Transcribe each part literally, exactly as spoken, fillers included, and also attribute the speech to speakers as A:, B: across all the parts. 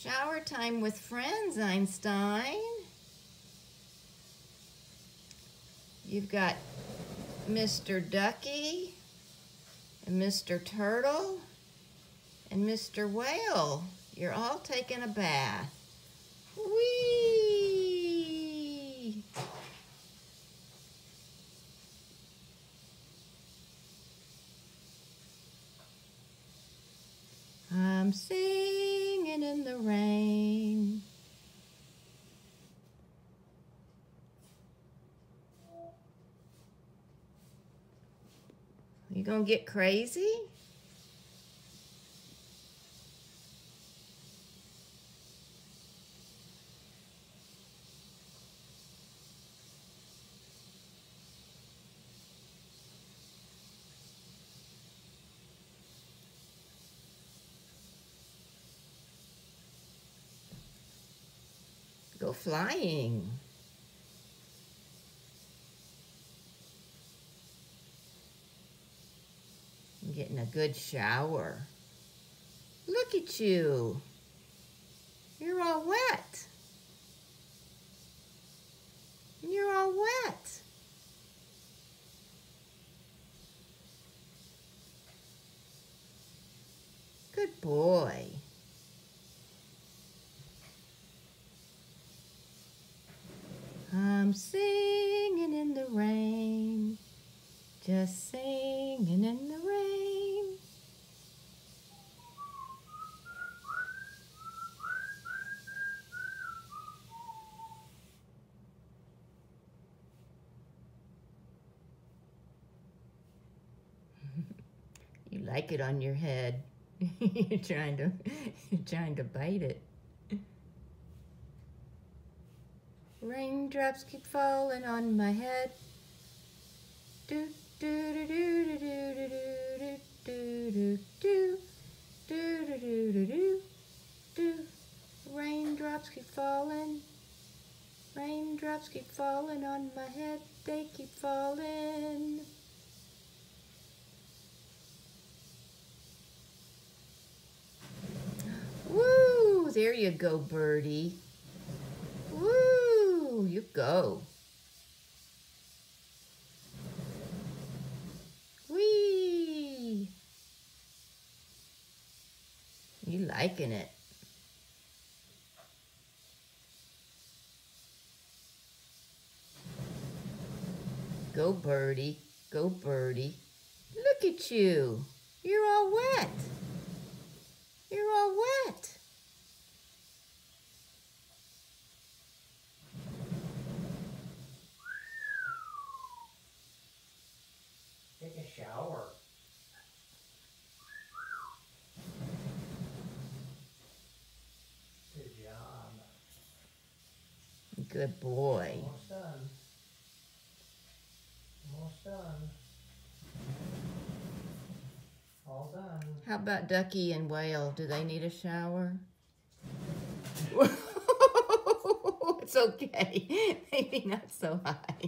A: Shower time with friends, Einstein. You've got Mister Ducky and Mister Turtle and Mister Whale. You're all taking a bath. Whee! I'm singing in the rain. You gonna get crazy? Go flying. I'm getting a good shower. Look at you. You're all wet. You're all wet. Good boy. I'm singing in the rain, just singing in the rain. You like it on your head. You're trying to, you're trying to bite it. Raindrops keep falling on my head. Do do do do do do do do do do do do do do do. Raindrops keep falling. Raindrops keep falling on my head. They keep falling. Woo! There you go, birdie. Woo! You go. Whee! You liking it. Go, birdie. Go, birdie. Look at you. You're all wet. You're all wet.
B: Take a shower. Good job.
A: Good boy.
B: Almost done. Almost done. All done.
A: How about Ducky and Whale? Do they need a shower? It's okay. Maybe not so high.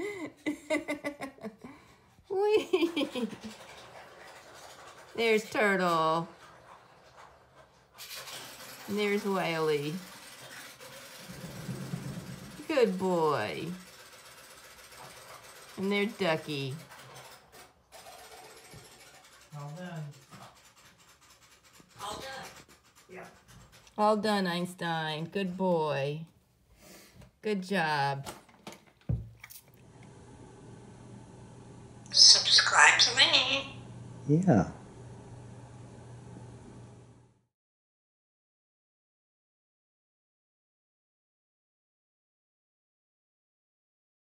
A: Whee! There's Turtle. And there's Whaley. Good boy. And there's Ducky.
B: All done. All done. Yeah.
A: All done, Einstein. Good boy. Good job.
C: Subscribe to me.
D: Yeah.